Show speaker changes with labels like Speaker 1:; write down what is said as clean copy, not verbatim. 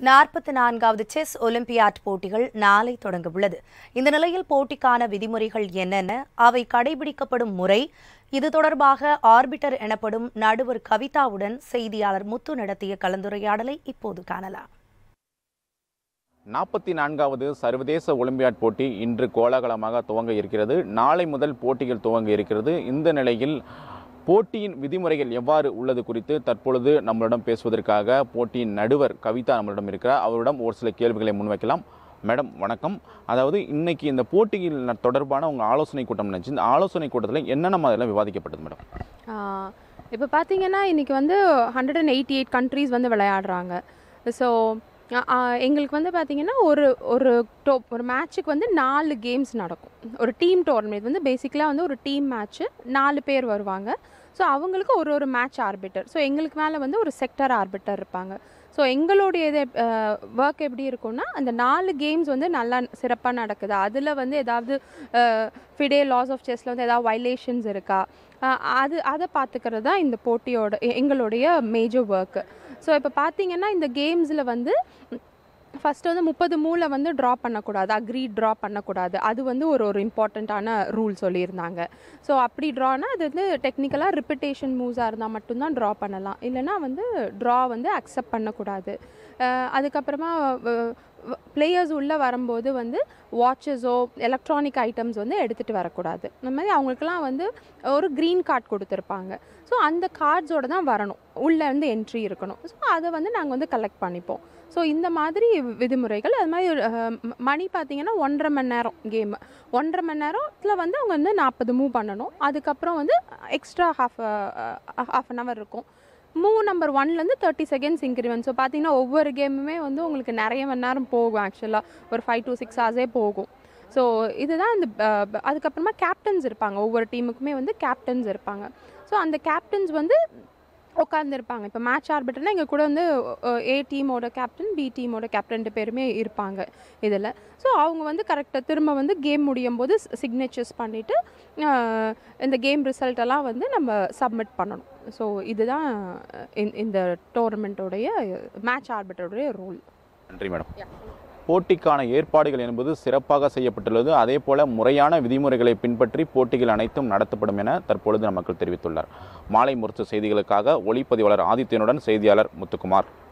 Speaker 1: 44வது chess olympiad போட்டிகள் நாளை தொடங்க உள்ளது. இந்த நிலையில் போட்டிக்கான விதிமுறைகள் என்னென்ன, அவை கடைபிடிக்கப்படும் முறை, இது தொடர்பாக ஆர்பிட்டர் எனப்படும் நடுவர் கவிதாவுடன் செய்தியாளர் முத்து நடத்திய கலந்துரையாடலை இப்போது காணலாம்.
Speaker 2: 44வது சர்வதேச ஒலிம்பியாட் போட்டி இன்று கோலாகலமாக துவங்க இருக்கிறது. நாளை முதல் போட்டிகள் துவங்க இருக்கிறது. இந்த நிலையில் போட்டியின் விதிமுறைகள் எவ்வாறு உள்ளது குறித்து தற்பொழுது நம்மளிடம் பேசுவதற்காக போட்டியின் நடுவர் கவிதா நம்மளிடம் இருக்கிறார். அவரிடம் ஒரு சில கேள்விகளை முன்வைக்கலாம். மேடம் வணக்கம். அதாவது இன்னைக்கு இந்த போட்டியில் தொடர்பான உங்கள் ஆலோசனை கூட்டம் நினைச்சு, இந்த ஆலோசனை கூட்டத்தில் என்னென்ன மாதிரிலாம் விவாதிக்கப்பட்டது மேடம்?
Speaker 3: இப்போ பார்த்தீங்கன்னா இன்றைக்கி 188 கண்ட்ரீஸ் விளையாடுறாங்க. ஸோ எங்களுக்கு பார்த்தீங்கன்னா ஒரு மேட்ச்சுக்கு 4 கேம்ஸ் நடக்கும். ஒரு டீம் டோர்னமெண்ட் பேசிக்கலாக ஒரு டீம் மேட்ச்சு 4 பேர் வருவாங்க. ஸோ அவங்களுக்கு ஒரு மேட்ச் ஆர்பிட்டர். ஸோ எங்களுக்கு மேலே ஒரு செக்டர் ஆர்பிட்டர் இருப்பாங்க. ஸோ எங்களுடைய ஒர்க் எப்படி இருக்கும்னா, அந்த 4 கேம்ஸ் நல்லா சிறப்பாக நடக்குது, அதில் ஏதாவது ஃபிடே லாஸ் ஆஃப் செஸ்ஸில் ஏதாவது வைலேஷன்ஸ் இருக்கா, அதை பார்த்துக்கிறது தான் இந்த போட்டியோட எங்களுடைய மேஜர் ஒர்க்கு. ஸோ இப்போ பார்த்தீங்கன்னா இந்த கேம்ஸில் ஃபஸ்ட்டு 30 மூளை ட்ரா பண்ணக்கூடாது, அக்ரீட் ட்ரா பண்ணக்கூடாது. அது ஒரு இம்பார்ட்டண்ட்டான ரூல் சொல்லியிருந்தாங்க. ஸோ அப்படி ட்ரானா அது டெக்னிக்கலாக ரிப்பிட்டேஷன் மூவ்ஸாக இருந்தால் மட்டும்தான் ட்ரா பண்ணலாம், இல்லைனா ட்ரா அக்செப்ட் பண்ணக்கூடாது. அதுக்கப்புறமா பிளேயர்ஸ் உள்ளே வரும்போது வாட்சஸோ எலக்ட்ரானிக் ஐட்டம்ஸ் எடுத்துகிட்டு வரக்கூடாது. இந்த மாதிரி அவங்களுக்குலாம் ஒரு க்ரீன் கார்டு கொடுத்துருப்பாங்க. ஸோ அந்த கார்ட்ஸோடு தான் வரணும், உள்ளே என்ட்ரி இருக்கணும். ஸோ அதை நாங்கள் கலெக்ட் பண்ணிப்போம். ஸோ இந்த மாதிரி விதிமுறைகள். அது மாதிரி மணி பார்த்திங்கன்னா 1.5 மணி நேரம் கேமு. 1.5 மணி நேரத்தில் அவங்க 40 மூவ் பண்ணணும். அதுக்கப்புறம் எக்ஸ்ட்ரா ஹாஃப் அன் ஹவர் இருக்கும். மூவ் நம்பர் 1லேருந்து 30 செகண்ட்ஸ் இன்க்ரிமெண்ட். ஸோ பார்த்தீங்கன்னா ஒவ்வொரு கேமுமே உங்களுக்கு நிறைய மணி நேரம் போகும். ஆக்சுவலாக ஒரு 5 to 6 ஹவர்ஸே போகும். ஸோ இதுதான் இந்த அதுக்கப்புறமா கேப்டன்ஸ் இருப்பாங்க. ஒவ்வொரு டீமுக்குமே கேப்டன்ஸ் இருப்பாங்க. ஸோ அந்த கேப்டன்ஸ் உட்காந்துருப்பாங்க. இப்போ மேட்ச் ஆர்பிட்டர்னால் எங்கள் கூட ஏ டீமோட கேப்டன், பி டீமோட கேப்டன் 2 பேருமே இருப்பாங்க இதில். ஸோ அவங்க கரெக்டாக திரும்ப கேம் முடியும் போது சிக்னேச்சர்ஸ் பண்ணிவிட்டு இந்த கேம் ரிசல்ட்டெல்லாம் நம்ம சப்மிட் பண்ணணும். ஸோ இதுதான் இந்த டோர்னமெண்ட்டோடைய மேட்ச் ஆர்பிட்டருடைய ரோல்.
Speaker 2: நன்றி மேடம். போட்டிக்கான ஏற்பாடுகள் என்பது சிறப்பாக செய்யப்பட்டுள்ளது. அதே போல முறையான விதிமுறைகளை பின்பற்றி போட்டிகள் அனைத்தும் நடத்தப்படும் என தற்பொழுது நமக்கு தெரிவித்துள்ளார். மாலை முரசு செய்திகளுக்காக ஒளிப்பதிவாளர் ஆதித்யனுடன் செய்தியாளர் முத்துக்குமார்.